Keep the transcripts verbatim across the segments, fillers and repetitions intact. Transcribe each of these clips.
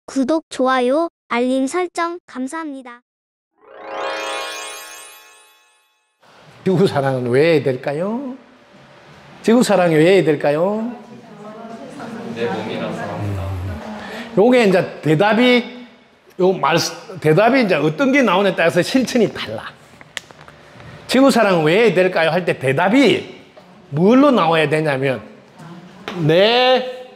구독, 좋아요, 알림 설정 감사합니다. 지구 사랑은 왜 해야 될까요? 지구 사랑이 왜 해야 될까요? 내 몸이라서 합니다. 요게 이제 대답이 요 말 대답이 이제 어떤 게 나오냐에 따라서 실천이 달라. 지구 사랑은 왜 해야 될까요? 할 때 대답이 뭘로 나와야 되냐면 내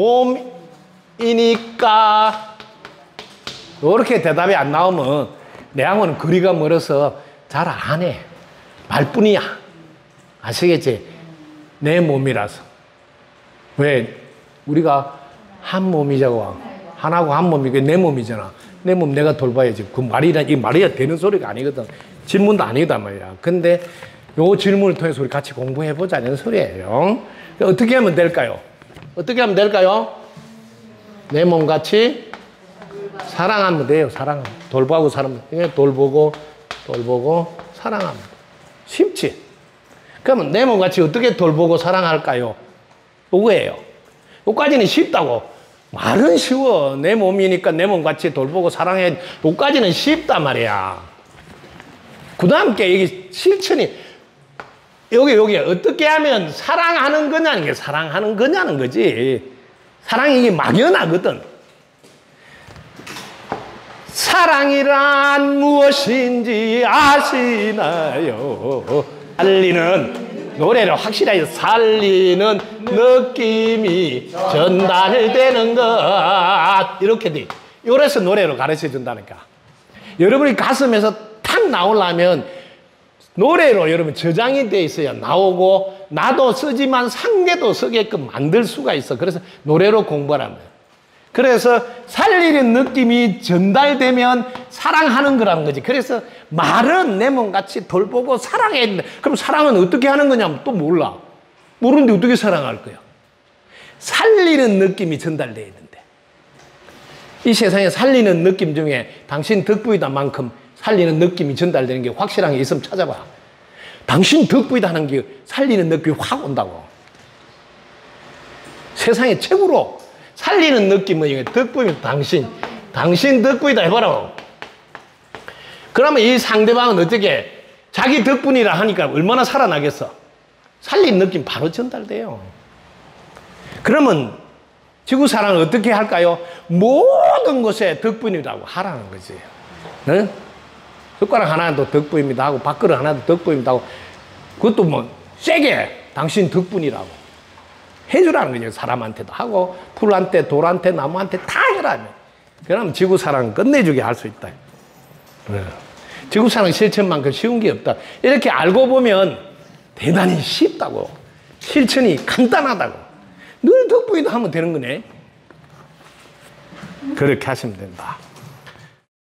몸이니까 이렇게 대답이 안 나오면 내하고는 거리가 멀어서 잘 안 해. 말뿐이야. 아시겠지? 내 몸이라서. 왜? 우리가 한 몸이자고. 하나고 한 몸이 내 몸이잖아. 내 몸 내가 돌봐야지. 그 말이란, 이 말이야 되는 소리가 아니거든. 질문도 아니단 말이야. 근데 요 질문을 통해서 우리 같이 공부해보자는 소리예요. 어떻게 하면 될까요? 어떻게 하면 될까요? 내 몸같이 사랑하면 돼요. 사랑. 돌보고 사람. 돌보고, 돌보고, 사랑하면 돼. 쉽지? 그러면 내 몸같이 어떻게 돌보고 사랑할까요? 요거예요. 요까지는 쉽다고. 말은 쉬워. 내 몸이니까 내 몸같이 돌보고 사랑해. 요까지는 쉽단 말이야. 그 다음 게 이게 실천이, 여기, 여기 어떻게 하면 사랑하는 거냐는 게 사랑하는 거냐는 거지. 사랑이 이게 막연하거든. 사랑이란 무엇인지 아시나요? 살리는, 노래를 확실하게 살리는 느낌이 전달되는 것. 이렇게 돼. 이래서 노래로 가르쳐 준다니까. 여러분이 가슴에서 탁 나오려면 노래로 여러분 저장이 돼 있어야 나오고, 나도 쓰지만 상대도 쓰게끔 만들 수가 있어. 그래서 노래로 공부하라면. 그래서 살리는 느낌이 전달되면 사랑하는 거라는 거지. 그래서 말은 내 몸같이 돌보고 사랑해야 된다. 그럼 사랑은 어떻게 하는 거냐면 또 몰라. 모르는데 어떻게 사랑할 거야? 살리는 느낌이 전달돼야 된대. 이 세상에 살리는 느낌 중에 당신 덕분이다만큼 살리는 느낌이 전달되는 게 확실한 게 있으면 찾아봐. 당신 덕분이다 하는 게 살리는 느낌이 확 온다고. 세상에 최고로 살리는 느낌은 이게 덕분이 당신, 당신 덕분이다 해봐라. 그러면 이 상대방은 어떻게 자기 덕분이라 하니까 얼마나 살아나겠어? 살리는 느낌 바로 전달돼요. 그러면 지구 사랑은 어떻게 할까요? 모든 것에 덕분이라고 하라는 거지. 네? 숟가락 하나도 덕분입니다 하고 밥그릇 하나도 덕분입니다 하고 그것도 뭐 세게 당신 덕분이라고 해주라는 거죠. 사람한테도 하고 풀한테 돌한테 나무한테 다 해라면. 그러면 지구 사랑은 끝내주게 할 수 있다. 네. 지구 사랑 실천만큼 쉬운 게 없다. 이렇게 알고 보면 대단히 쉽다고. 실천이 간단하다고. 늘 덕분이다 하면 되는 거네. 그렇게 하시면 된다.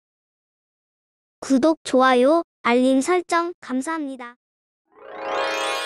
구독, 좋아요, 알림 설정 감사합니다.